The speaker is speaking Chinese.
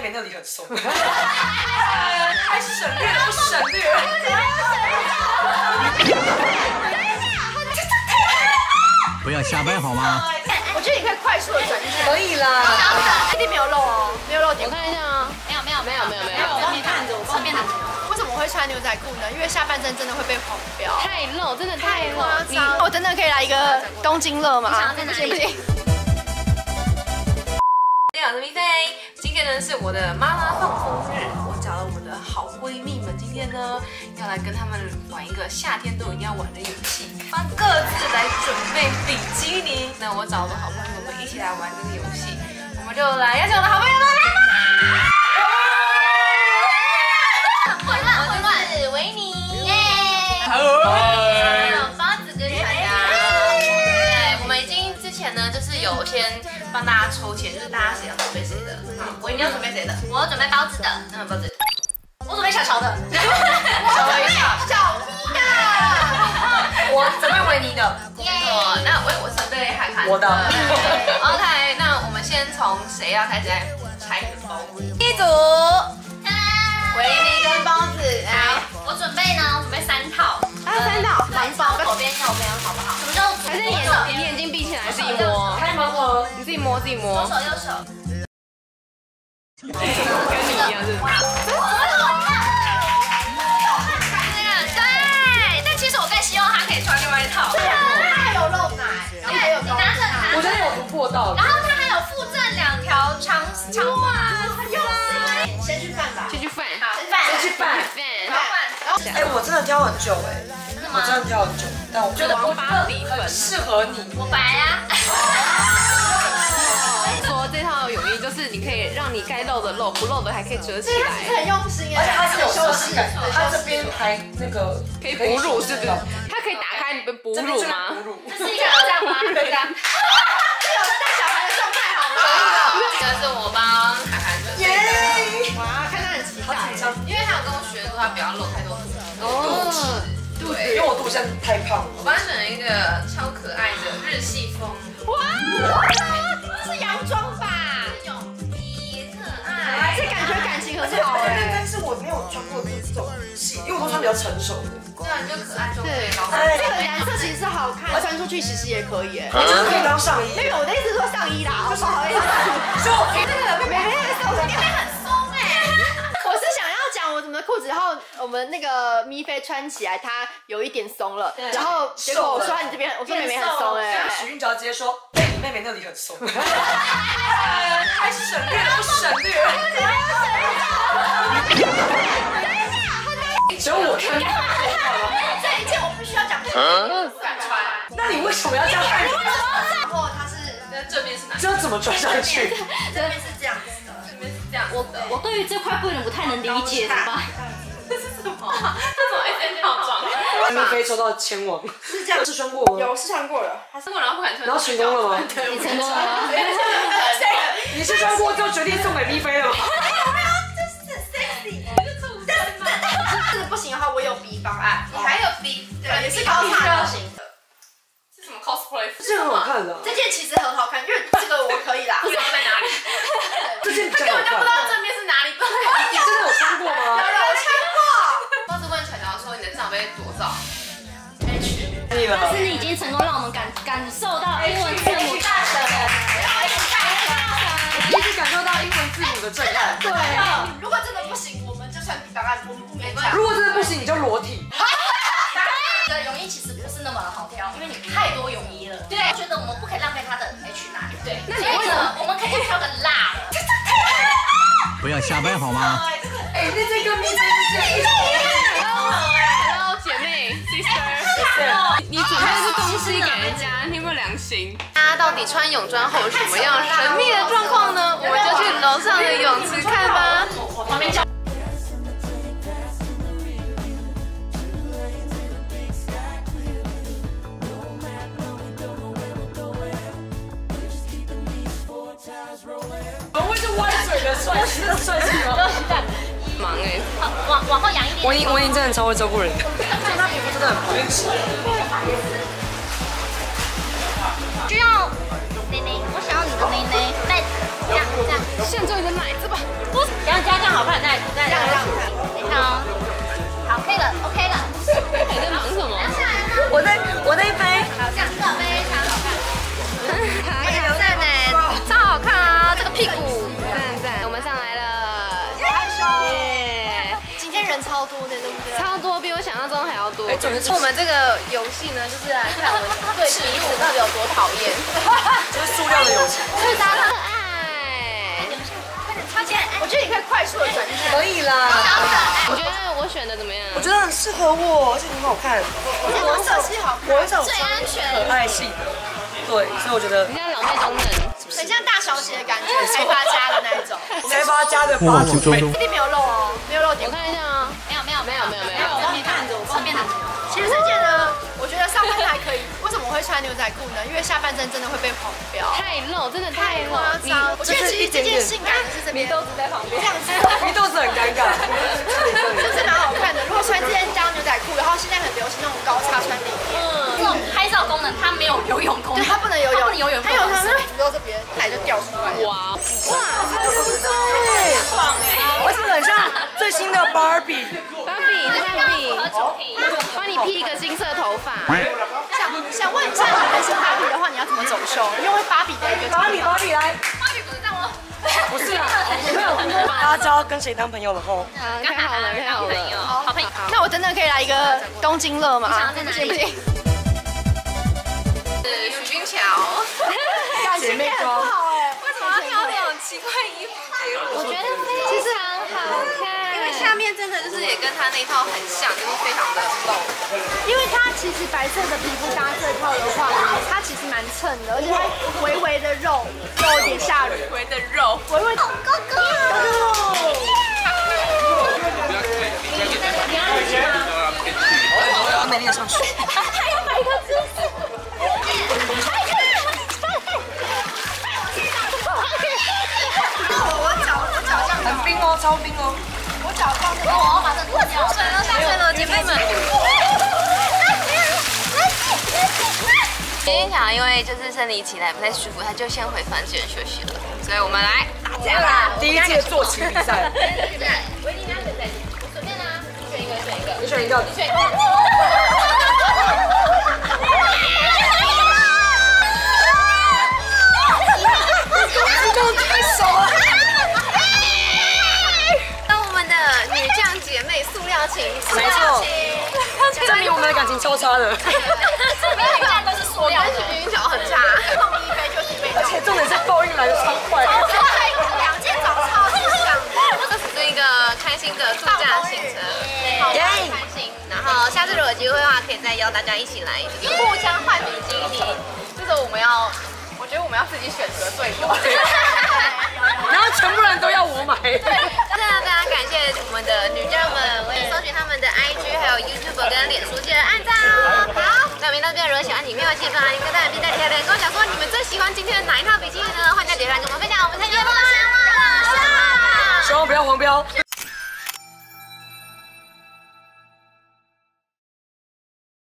妹那里很松。还省略不省略？ 不要瞎掰好吗？ 我觉得你可以快速的转移。 可以啦。 一定没有漏哦，没有漏点。 我看一下啊，没有。 侧面看着我，侧面看着我。为什么我会穿牛仔裤呢？因为下半身真的会被黄标。 太露，真的太露。 我真的可以来一个东京乐吗？ 你想要在哪里？ 不行。 大家好，我是咪菲。今天呢是我的妈妈放风日，我找了我的好闺蜜们，今天呢要来跟她们玩一个夏天都一定要玩的游戏，帮各自来准备比基尼。那我找了好朋友们一起来玩这个游戏，我们就来邀请我的好朋友们来吧。混乱，我是维尼，耶！还有包子跟小杨。对，我们已经之前呢就是有先帮大家抽签，就是大家谁要准备谁的。维尼要准备谁的？我要准备包子的。包子。我准备小乔的。小咪的。我准备维尼的。耶！那我准备海涵。 我的。 OK， 那我们先从谁要开始来拆你的包？一组。维尼跟包子。好，我准备呢，我准备3套。 还有3套， 蓝包左边右边好不好？什么叫？ 还是你眼睛闭起来自己摸， 开盲盒， 你自己摸。 左手右手。 跟你一样是。 对，但其实我更希望他可以穿另外一套。 它有漏奶，它有你拿着它。 我觉得有突破到。 然后它还有附赠2条长袜。 先去饭吧。 先去饭。 先去饭。哎，我真的挑很久哎，我真的挑很久，但我觉得王八底粉适合你。 我白啊。 说这套泳衣就是你可以让你该露的露，不露的还可以折起来， 很用心而且哎， 它是有设计感，它这边还那个可以哺乳是不是？它可以打开你们哺乳吗？ 哺乳。 这是一个这样吗？这样。 有带小孩的状态好吗？ 这个是我帮海涵准备的。 耶！ 哇，看他很期待， 因为他有跟我学说他不要露太多肚子。 哦， 对， 因为我肚现在太胖了。 我帮他选了一个超可爱的日系风。 哇，这是洋装吧？ 泳衣可爱， 这感觉感情很好哎。 但是我没有穿过这种系，因为我都穿比较成熟的。 对啊，你就可爱就可以了。 这个颜色其实是好看，穿出去其实也可以哎。 就是可以当上衣。 没有，我的意思是说上衣啦，不好意思。 就这个妹妹的手这边很松哎。我是想要讲我们的裤子，然后我们那个咪菲穿起来它有一点松了，然后结果我说你这边，我说妹妹很松哎。 许韵只要直接说，哎，你妹妹那里很松。还省略不省略？只有我看。 这一件我必须要讲。 敢穿？ 那你为什么要这样看？ 然后它是这边是哪？ 这怎么穿上去？ 这边是这样子的。 这边是这样。 我对于这块布有点不太能理解，怎么办？ 这是什么？这种 SM 套装。 咪菲抽到签王，是这样试穿过吗？ 有试穿过了， 他试过然后不敢穿。 然后成功了吗？ 你成功了吗？ 你试穿过就决定送给咪菲了吗？ 这是 sexy。这个不行的话，我有 B 方案。 你还有 B， 对，也是高叉型的。 是什么 cosplay？ 这很好看的。 这件其实很好看，因为这个我可以啦。 不知道在哪里。 这件比较好根本就不知道看。 正面是哪里。 你真的有穿过吗？ 有我穿过。 包子问巧巧说你的长辈多少 H。 可以了。 但是你已经成功让我们感受到英文字母大神了。 你已经感受到英文字母的震撼。 对。如果真的不行，我们就穿 B 方案，我们不勉强。 如果真的不行，你就裸体。 你的泳衣其实不是那么好挑，因为你太多泳衣了。对，我觉得我们不可以浪费它的 H 拿。对，那你为什么？我们可以挑个辣的。 不要瞎掰好吗？ 哎，那这个咪菲是这样。 Hello， 姐妹 ，sister， 你准备的是东西给人家，你有没有良心？大家到底穿泳装后有什么样神秘的状况呢？我们就去楼上的泳池看吧。 旁边叫。 怎么会是歪嘴的帅气吗？ 忙哎， 往后仰一点。 我已经真的超会照顾人，就他皮肤真的很白痴。 需要内内，我想要你的内内，这样。 现在的奶子吧，不是。 超多的，对不对？ 超多，比我想象中还要多。 我们这个游戏呢，就是来看我们对彼此到底有多讨厌。 就是塑料的游戏。 所以大家可爱。 他现在，我觉得你可以快速的转身。 可以啦。 你觉得我选的怎么样？ 我觉得很适合我，而且很好看。 我设计好， 我很想穿可爱系的。对，所以我觉得你看老妹中等， 很像大小姐的感觉，开发家的那一种。 开发家的哇， 八九妹。 一定没有漏哦，没有漏点。 我看一下啊， 没有， 我帮你看着，我顺便拿。其实这件呢，我觉得上半身还可以。为什么我会穿牛仔裤呢？因为下半身真的会被黄标。 太露，真的太露。 我觉得其实这件性感的是这边， 豆子在旁边， 这样子， 你肚子很尴尬。 就是蛮好看的。如果穿这件当牛仔裤，然后现在很流行那种高叉穿里面， 这种拍照功能它没有游泳功能， 对，它不能游泳， 它不能游泳， 它有它是浮到这边，奶就掉出来。 哇， 而且很像最新的 Barbie。 帮你披一个金色头发。 想问一下，你们是芭比的话，你要怎么走秀？因为芭比的一个芭比来。 芭比不是这样吗？ 不是啊，大家知道跟谁当朋友了吼？ 太好了，太好了， 好朋友。 那我真的可以来一个东京乐吗？ 在哪里？ 不行， 是许君乔。 姐妹装。 为什么要挑这种奇怪衣服给我？我觉得其实很好看，因为下面真的就是也跟他那一套很像，就是非常的露。 因为它其实白色的皮肤搭这套的话，它其实蛮衬的，而且它微微的肉，有点吓人。 微的肉， 微微的哥哥。 美丽的上去。 还要买一个姿势。 很冰哦，超冰哦。 我脚放这个， 我要把这脱掉。 对了，姐妹们。今天想因为就是生理起来不太舒服，他就先回房间休息了，所以我们来打架啦！ 第一届坐骑比赛。 维尼，你要选谁？我随便啊，选一个。 你选一个。太熟了。 当我们的女将姐妹塑料情， 没错，证明我们的感情超差的。 每个人都是塑料的。 许君乔很差， 碰一杯就是一杯。 而且重点是报应来的超快。 两件长超级像。 这是一个开心的度假行程，好玩开心。然后下次如果有机会的话，可以再邀大家一起来，就是互相换比基尼。就是我觉得我们要自己选择队友。 然后全部人都要我买。 对，非常感谢我们的女将们，我也搜寻他们的 IG 还有 YouTube 跟脸书，记得按赞哦。好，那我们到这边，如果喜欢影片，记得帮一个赞，并在底下留言跟我讲说你们最喜欢今天的哪一套比基尼呢？欢迎在底下跟我们分享，我们下期见，拜拜。 希望不要黄标。